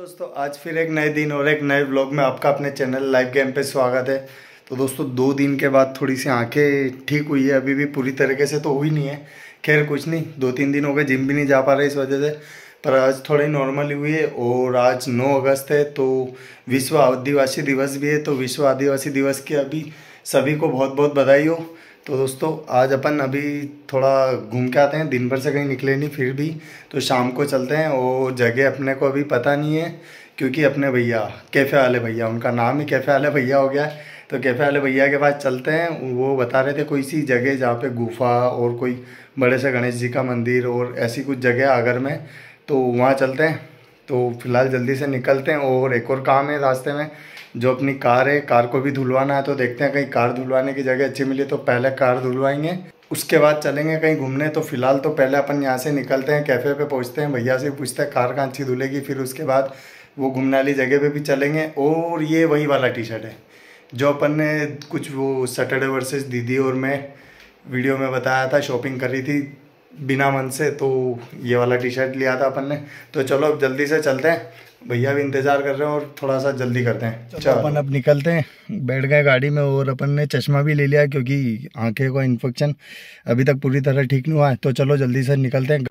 दोस्तों, आज फिर एक नए दिन और एक नए व्लॉग में आपका अपने चैनल लाइव गेम पे स्वागत है। तो दोस्तों, 2 दिन के बाद थोड़ी सी आंखें ठीक हुई है, अभी भी पूरी तरीके से तो हुई नहीं है। खैर कुछ नहीं, 2-3 दिन हो गए जिम भी नहीं जा पा रहे इस वजह से, पर आज थोड़ी नॉर्मल हुई है। और आज 9 अगस्त है तो विश्व आदिवासी दिवस भी है, तो विश्व आदिवासी दिवस की अभी सभी को बहुत बहुत बधाई हो। तो दोस्तों, आज अपन अभी थोड़ा घूम के आते हैं, दिन भर से कहीं निकले नहीं फिर भी, तो शाम को चलते हैं। और जगह अपने को अभी पता नहीं है, क्योंकि अपने भैया कैफ़े वाले भैया, उनका नाम ही कैफ़े वाले भैया हो गया है, तो कैफ़े वाले भैया के पास चलते हैं। वो बता रहे थे कोई सी जगह जहाँ पे गुफा और कोई बड़े से गणेश जी का मंदिर और ऐसी कुछ जगह आगर में, तो वहाँ चलते हैं। तो फिलहाल जल्दी से निकलते हैं। और एक और काम है रास्ते में, जो अपनी कार है, कार को भी धुलवाना है, तो देखते हैं कहीं कार धुलवाने की जगह अच्छी मिली तो पहले कार धुलवाएंगे, उसके बाद चलेंगे कहीं घूमने। तो फिलहाल तो पहले अपन यहाँ से निकलते हैं, कैफ़े पे पहुँचते हैं, भैया से पूछते हैं कार कहाँ अच्छी धुलेगी, फिर उसके बाद वो घूमने वाली जगह पे भी चलेंगे। और ये वही वाला टी शर्ट है जो अपन ने कुछ वो सैटरडे वर्सेस दीदी और मैं वीडियो में बताया था, शॉपिंग करी थी बिना मन से, तो ये वाला टी शर्ट लिया था अपन ने। तो चलो अब जल्दी से चलते हैं, भैया भी इंतज़ार कर रहे हैं और थोड़ा सा जल्दी करते हैं। चलो अपन अब निकलते हैं, बैठ गए गाड़ी में। और अपन ने चश्मा भी ले लिया क्योंकि आंखें का इन्फेक्शन अभी तक पूरी तरह ठीक नहीं हुआ है। तो चलो जल्दी से निकलते हैं।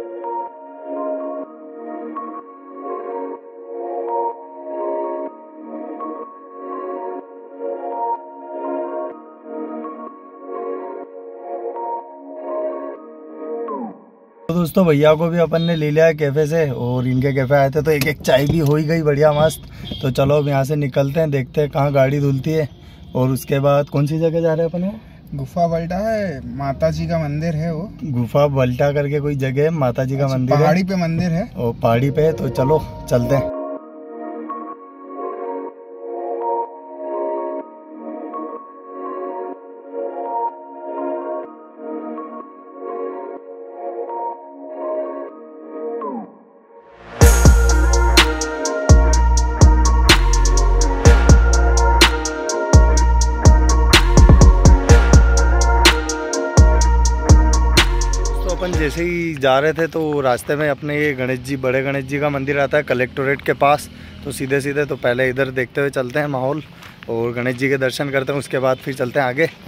तो दोस्तों, भैया को भी अपन ने ले लिया है कैफ़े से, और इनके कैफ़े आए थे तो एक एक चाय भी हो ही गई बढ़िया मस्त। तो चलो अब यहाँ से निकलते हैं, देखते हैं कहाँ गाड़ी धुलती है। और उसके बाद कौन सी जगह जा रहे हैं अपन? वो गुफा बल्टा है, माता जी का मंदिर है। वो गुफा बल्टा करके कोई जगह है, माता जी का मंदिर है, पहाड़ी पे मंदिर है, और पहाड़ी पे है। तो चलो चलते हैं। अपन जैसे ही जा रहे थे तो रास्ते में अपने ये गणेश जी, बड़े गणेश जी का मंदिर आता है कलेक्टोरेट के पास। तो सीधे सीधे तो पहले इधर देखते हुए चलते हैं माहौल, और गणेश जी के दर्शन करते हैं, उसके बाद फिर चलते हैं आगे।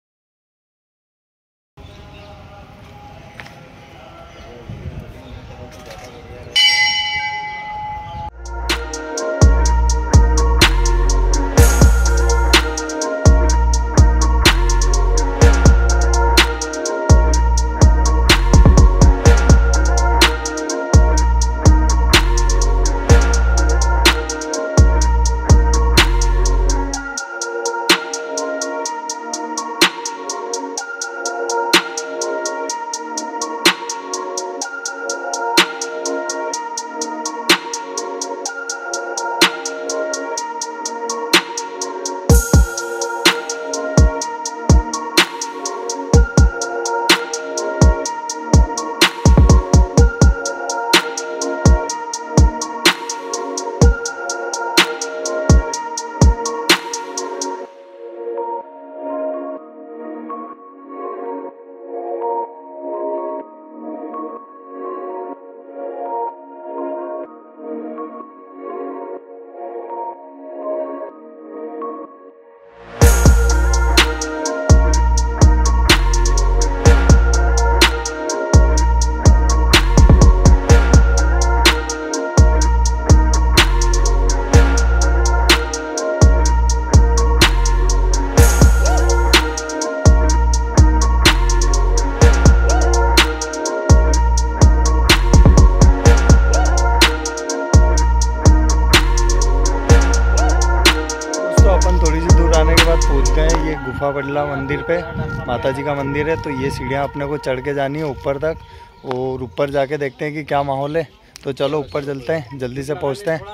पहुंच गए ये गुफा बल्ला मंदिर पे, माता जी का मंदिर है। तो ये सीढ़ियाँ अपने को चढ़ के जानी है ऊपर तक, और ऊपर जाके देखते हैं कि क्या माहौल है। तो चलो ऊपर चलते हैं, जल्दी से पहुंचते हैं।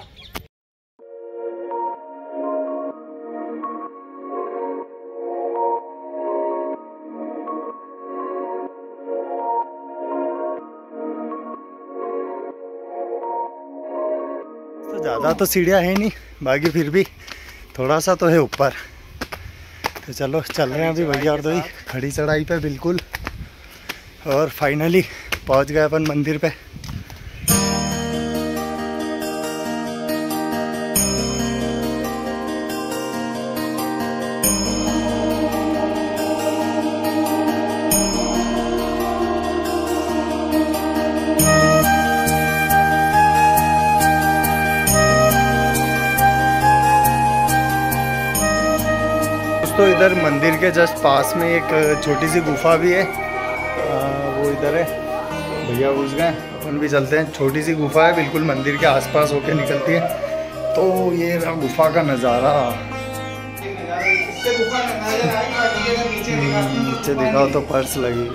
तो ज़्यादा तो सीढ़ियाँ है नहीं, बाकी फिर भी थोड़ा सा तो है ऊपर। तो चलो चल रहे हैं अभी भैया और दो खड़ी चढ़ाई पे बिल्कुल, और फाइनली पहुंच गए अपन मंदिर पे। दोस्तों इधर मंदिर के जस्ट पास में एक छोटी सी गुफा भी है, वो इधर है। भैया घुस गए, अपन भी चलते हैं। छोटी सी गुफा है, बिल्कुल मंदिर के आसपास होके निकलती है। तो ये रहा गुफा का नज़ारा। नीचे दिखाओ तो पर्स लगी।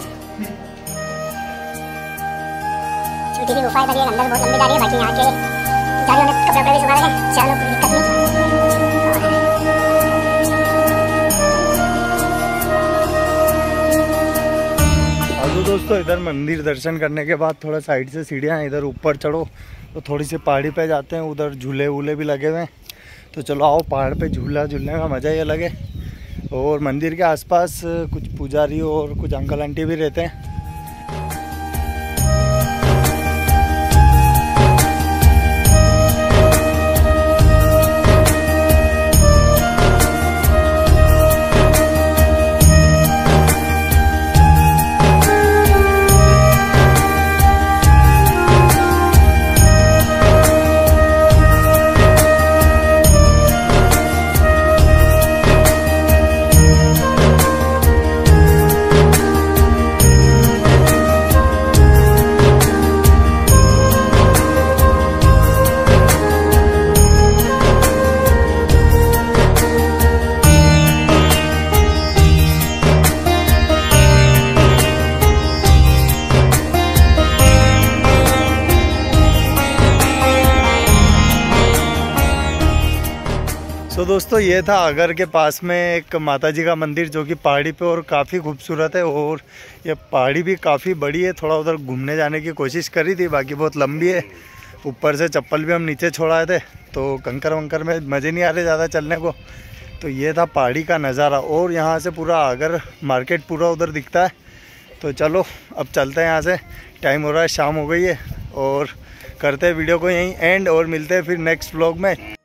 छोटी सी गुफा है, अंदर बहुत लंबी जा रही है। बाकी यहाँ के जारी होने कपड़े भी सुखा रहे हैं। चलो कोई दिक्कत नहीं। तो दोस्तों इधर मंदिर दर्शन करने के बाद थोड़ा साइड से सीढ़ियाँ हैं, इधर ऊपर चढ़ो तो थोड़ी सी पहाड़ी पे जाते हैं। उधर झूले वूले भी लगे हुए हैं, तो चलो आओ पहाड़ पे झूला झूलने का मज़ा ही अलग है। और मंदिर के आसपास कुछ पुजारी और कुछ अंकल आंटी भी रहते हैं। तो दोस्तों ये था आगर के पास में एक माता जी का मंदिर जो कि पहाड़ी पे और काफ़ी खूबसूरत है। और ये पहाड़ी भी काफ़ी बड़ी है। थोड़ा उधर घूमने जाने की कोशिश करी थी, बाकी बहुत लंबी है। ऊपर से चप्पल भी हम नीचे छोड़ाए थे, तो कंकर वंकर में मज़े नहीं आ रहे ज़्यादा चलने को। तो ये था पहाड़ी का नज़ारा। और यहाँ से पूरा आगर मार्केट पूरा उधर दिखता है। तो चलो अब चलते हैं यहाँ से, टाइम हो रहा है, शाम हो गई है। और करते हैं वीडियो को यहीं एंड, और मिलते हैं फिर नेक्स्ट व्लॉग में।